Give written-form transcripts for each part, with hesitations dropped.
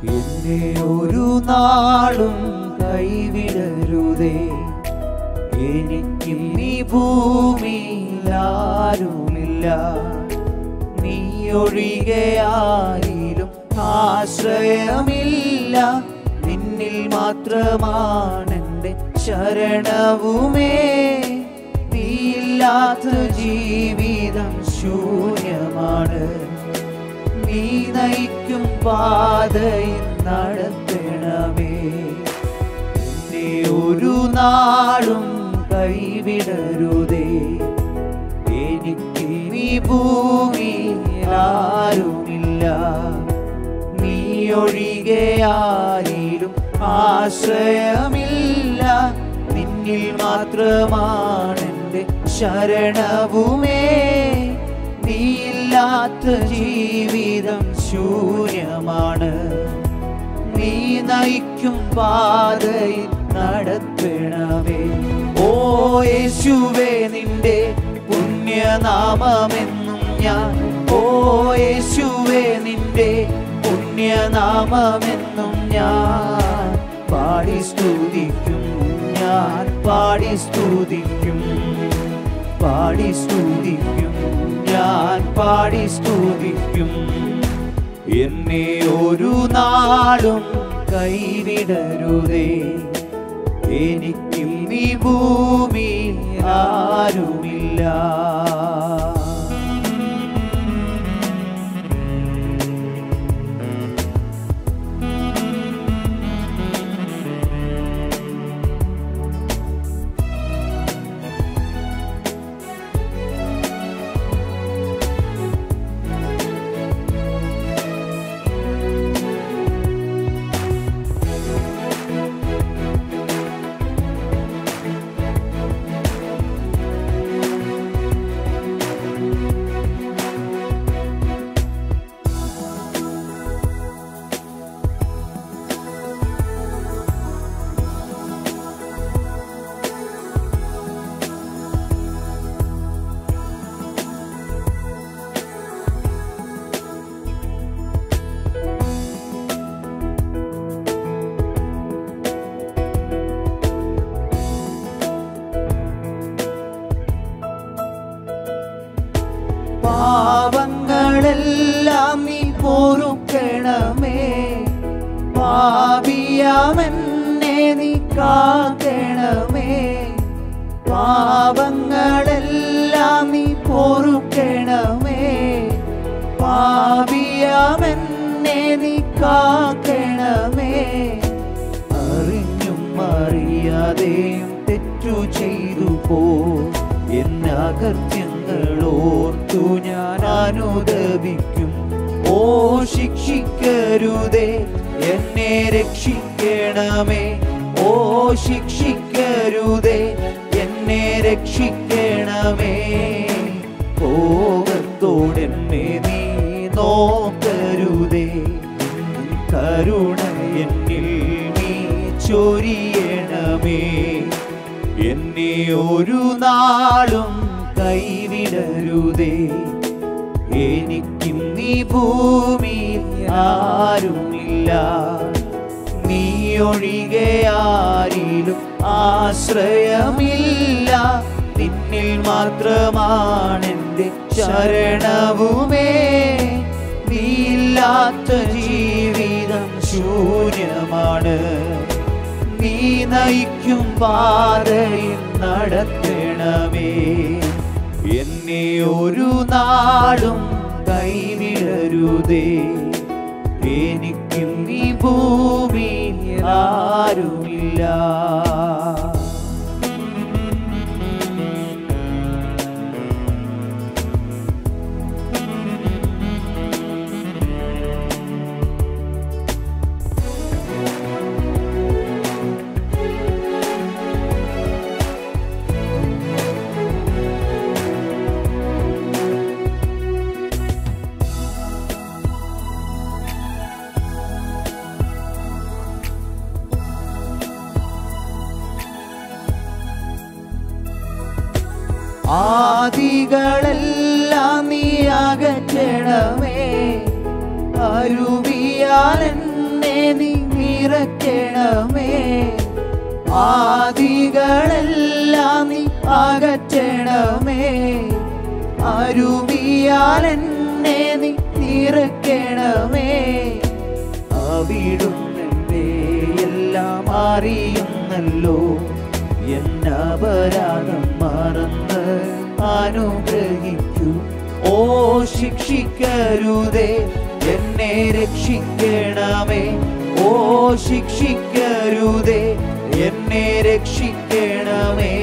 എന്നെ ഒരു നാളും കൈവിടരുതേ. എനിക്കും ഈ ഭൂമിയിൽ ആരുമില്ല, നീ ഒഴികെ ആരിലും ആശ്രയമില്ല. നിന്നിൽ മാത്രമാണെൻ്റെ ശരണവുമേ. നീയില്ലാത്ത ജീവിതം ശൂന്യമാണ്. നീ നയിക്കും പാതയിൽ നടത്തണമേ. എന്നെ ഒരു നാളും കൈവിടരുതേ. എനിക്ക് ഈ ഭൂമിയിൽ ആരുമില്ല, നീ ഒഴികെ ആരിലും ആശ്രയമില്ല. നിന്നിൽ മാത്രമാണെൻ്റെ ശരണവുമേ. നീയില്ലാത്ത ജീവിതം ശൂന്യമാണ്. നീ നയിക്കും പാതയിൽ നടത്തണമേ. ഓ യേശുവേ, നിന്റെ പുണ്യനാമമെന്നും ഞാൻ, ഓ യേശുവേ, നിന്റെ പുണ്യനാമമെന്നും ഞാൻ പാടി സ്തുതിക്കും. ഞാൻ പാടി സ്തുതിക്കും, പാടി സ്തുതിക്കും, ഞാൻ പാടി സ്തുതിക്കും. എന്നെ ഒരു നാളും കൈവിടരുതേ. എനിക്കും ഈ ഭൂമിയിൽ ആരുമില്ല. പാപങ്ങളെല്ലാം നീ പൊറുക്കണമേ. പാപിയാമെന്നെ നീ കാക്കണമേ. പാപങ്ങളെല്ലാം നീ പൊറുക്കണമേ. പാപിയാമെന്നെ നീ കാക്കണമേ. അറിഞ്ഞും അറിയാതെയും തെറ്റു ചെയ്തു പോ. എന്നകൃത്യങ്ങളോർത്തു ഞാൻ അനുദപിക്കും. ഓ ശിക്ഷിക്കരുതേ, എന്നെ രക്ഷിക്കണമേ. ഓ ശിക്ഷിക്കരുതേ, എന്നെ രക്ഷിക്കണമേ. കോപത്തോടെന്നെ നീ നോക്കരുതേ. കരുണ എന്നിൽ നീ ചൊരിയണമേ. എന്നെ ഒരു നാളും കൈവിടരുതേ. എനിക്കും ഈ ഭൂമിയിൽ ആരുമില്ല, നീ ഒഴികെ ആരിലും ആശ്രയമില്ല. നിന്നിൽ മാത്രമാണെൻ്റെ ശരണവുമേ. നീയില്ലാത്ത ജീവിതം ശൂന്യമാണ്. നീ നയിക്കും പാതയിൽ നടത്തണമേ. എന്നെ ഒരു നാളും കൈവിടരുതേ. എനിക്കും ഈ ഭൂമിയിൽ ആരുമില്ല. ആദികളെല്ലാം നീ അകറ്റണമേ. അരുവിയാൽ എന്നെ നിറയ്ക്കണമേ. ആദികളെല്ലാം നീ അകറ്റണമേ. അരുവിയാൽ എന്നെ നീ നിറയ്ക്കണമേ. അവിടുന്നെ എല്ലാം അറിയുന്നല്ലോ. എന്നപരാധം മറന്ന് അനുഗ്രഹിക്കൂ. ഓ ശിക്ഷിക്കരുതേ, എന്നെ രക്ഷിക്കണമേ. ഓ ശിക്ഷിക്കരുതേ, എന്നെ രക്ഷിക്കണമേ.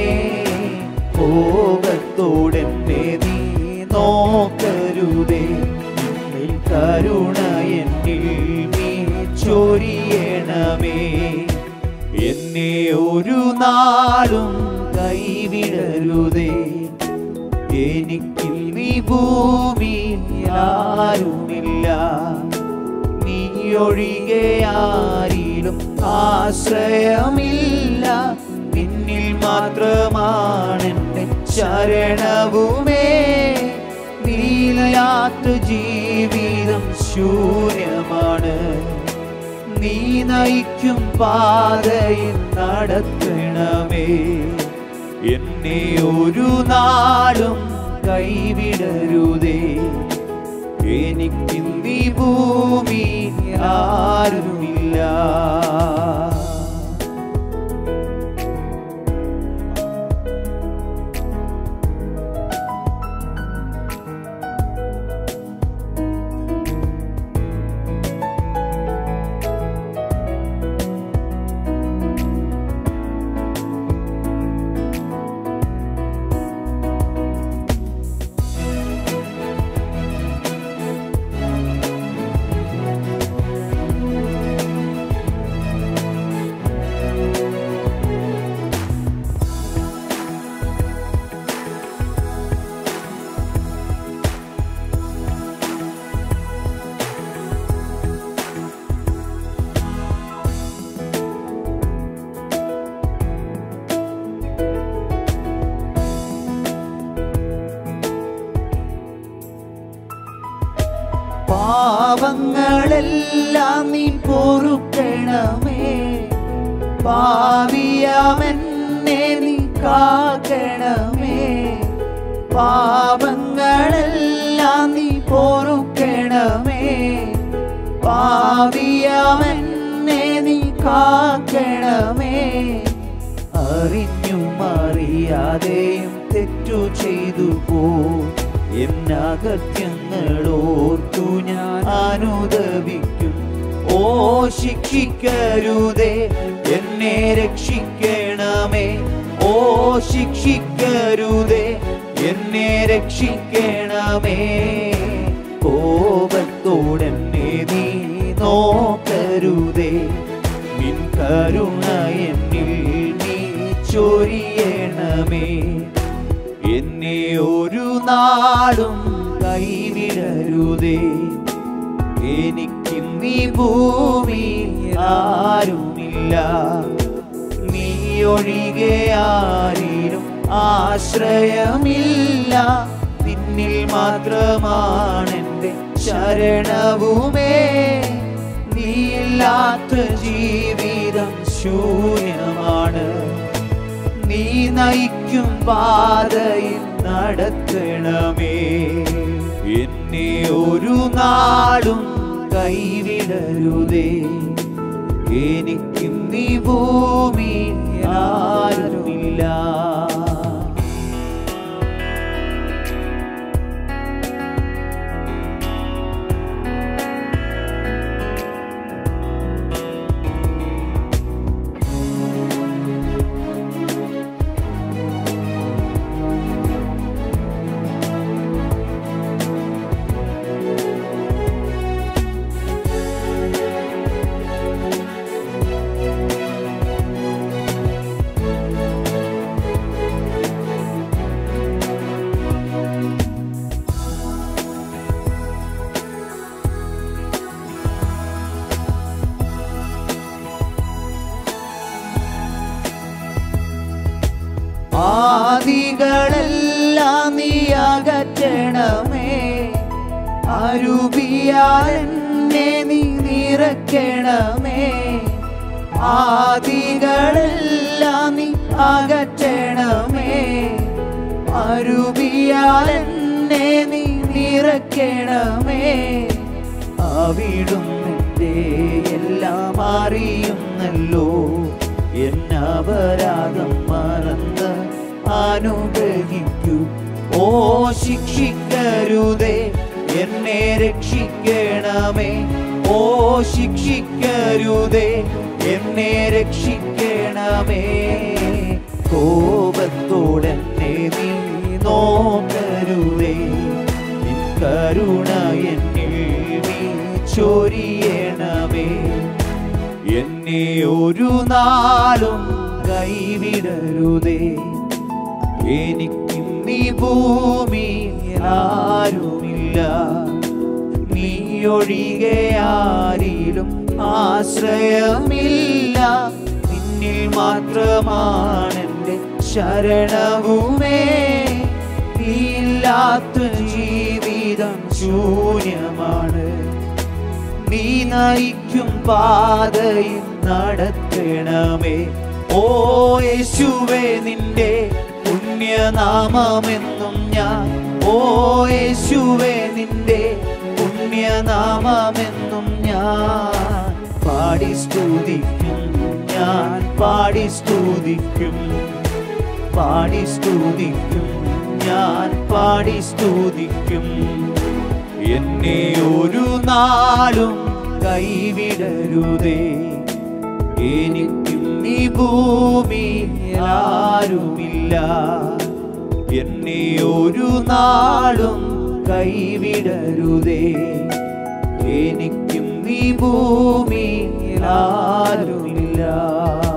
കോപത്തോടെന്നെ നീ നോക്കരുതേ. നിന്നിൽ കരുണ എന്നിൽ നീ ചൊരിയണമേ. എന്നെ ഒരു നാളും കൈവിടരുതേ. എനിക്ക് നീ ഭൂമിയിൽ ആരുമില്ല. നീ ഒഴികെ ആരിലും ആശ്രയമില്ല. നിന്നിൽ മാത്രമാണെന്റെ ശരണവുമേ. നീയില്ലാത്ത ജീവിതം ശൂന്യമാണ്. നീ നയിക്കും പാതയിൽ നടത്തണമേ. എന്നെ ഒരു നാളും കൈവിടരുതേ. എനിക്ക് നീ ഭൂമിയിൽ ആരുമില്ല. പാപങ്ങളെല്ലാം നീ പൊറുക്കണമേ. പാപിയാമെന്നെ നീ കാക്കണമേ. പാപങ്ങളെല്ലാം നീ പൊറുക്കണമേ. പാപിയാമെന്നെ നീ കാക്കണമേ. അറിഞ്ഞും അറിയാതെയും തെറ്റു ചെയ്തു പോ. എന്നകത്യങ്ങളോർത്തു ഞാൻ അനുദപിക്കും. ഓ ശിക്ഷിക്കരുതേ, എന്നെ രക്ഷിക്കണമേ. ഓ ശിക്ഷിക്കരുതേ, എന്നെ രക്ഷിക്കണമേ. കോപത്തോടെന്നെ നീ നോക്കരുതേ. നിൻ കരുണ എന്നിൽ നീ ചൊരിയണമേ. എന്നെ ഒരു നാളും കൈവിടരുതേ. എനിക്ക് നീ ഭൂമിയിൽ ആരുമില്ല. നീ ഒഴികെ ആരിലും ആശ്രയമില്ല. നിന്നിൽ മാത്രമാണെന്റെ ശരണവുമേ. നീയില്ലാത്ത ജീവിതം ശൂന്യമാണ്. നീ നയിക്കും പാതയിൽ നടത്തണമേ. എന്നെ ഒരു നാളും കൈവിടരുതേ. എനിക്ക് നീ ഭൂമിയിൽ ആരുമില്ല. ആദികളെല്ലാം നീ അകറ്റണമേ. അരുവിയാൽ എന്നെ നീ നിറയ്ക്കണമേ. ആദികളെല്ലാം നീ അകറ്റണമേ. അരുവിയാൽ എന്നെ നീ നിറയ്ക്കണമേ. അവിടുന്നെന്റെ എല്ലാം അറിയുന്നല്ലോ. എന്നപരാധം മറന്ന് അനുഗ്രഹിക്കൂ. ഓ ശിക്ഷിക്കരുതേ, എന്നെ രക്ഷിക്കണമേ. ഓ ശിക്ഷിക്കരുതേ, എന്നെ രക്ഷിക്കണമേ. കോപത്തോടെന്നെ നീ നോക്കരുതേ. നിൻ കരുണ എന്നിൽ നീ ചൊരിയണമേ. എന്നെ ഒരു നാളും കൈവിടരുതേ. എനിക്കും ഈ ഭൂമിയിൽ ആരുമില്ല. നീ ഒഴികെ ആരിലും ആശ്രയമില്ല. നിന്നിൽ മാത്രമാണെന്റെ ശരണവുമേ. ഇല്ലാത്ത ജീവിതം ശൂന്യമാണ്. നീ നയിക്കും പാതയിൽ നടത്തണമേ. ഓ യേശുവേ, നിന്റെ പുണ്യനാമമെന്നും ഞാൻ. ഓ യേശുവേ, നിന്റെ പുണ്യനാമമെന്നും ഞാൻ പാടി സ്തുതിക്കും. ഞാൻ പാടി സ്തുതിക്കും, പാടി സ്തുതിക്കും, ഞാൻ പാടി സ്തുതിക്കും. എന്നെ ഒരു നാളും കൈവിടരുതേ. എനിക്കും ഈ ഭൂമിയിൽ ആരുമില്ല. എന്നെ ഒരു നാളും കൈവിടരുതേ. എനിക്കും ഈ ഭൂമിയിൽ ആരുമില്ല.